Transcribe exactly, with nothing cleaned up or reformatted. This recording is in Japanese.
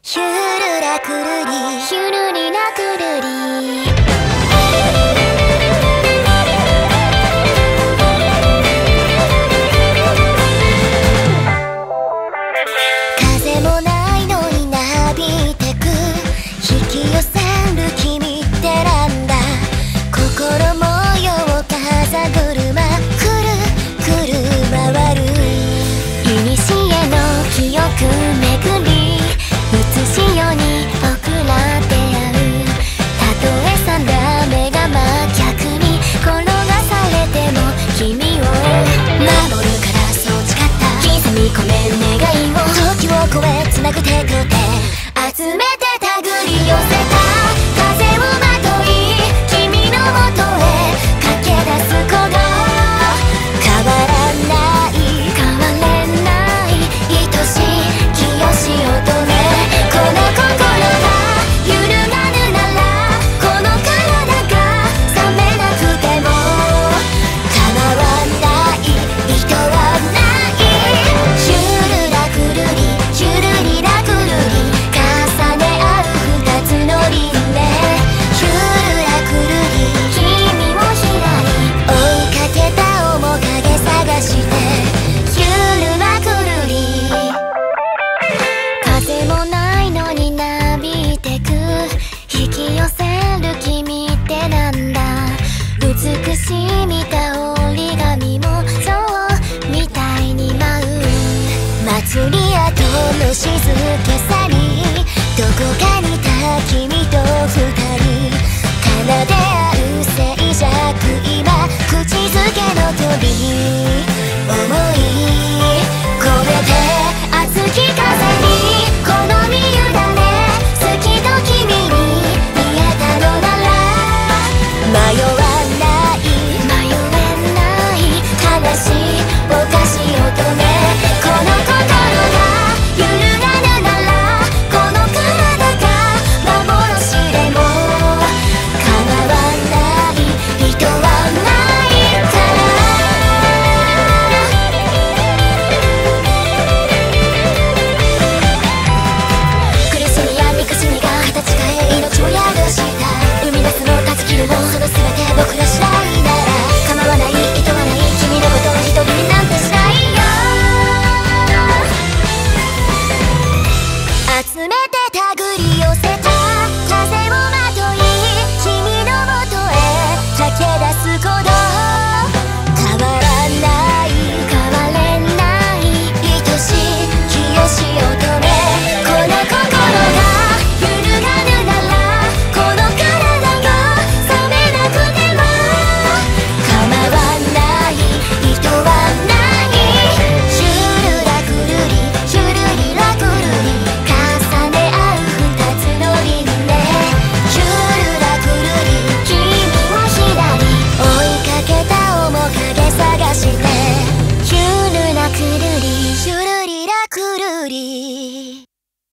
ヒュルラクルリヒュルリラクルリ風もないのになびいてく引き寄せる君ってなんだ心模様風車くるくる回る古の記憶巡り映しように僕ら出会うたとえさんだめが真逆に転がされても君を守るからそう誓った刻み込め願いを時を超えつなぐ手と手集めて手繰り寄せた風をまとい君のもとへ駆け出すこと変わらない変われない愛しい清し乙女この心が揺るがぬならこの体が冷めなくても構わない人はないヒュルラクルリヒュルリラクルリ重ね合う二つの輪廻ヒュルラクルリ君をひらり追いかけた面影探してヒュルラクルリ風もないのになびいてく引き寄せる君ってなんだ美しい見た折り紙もそうみたいに舞う祭り跡の静けさにどこかにいた君と二人奏で合う静寂今口づけの鳥思い込めて熱き風に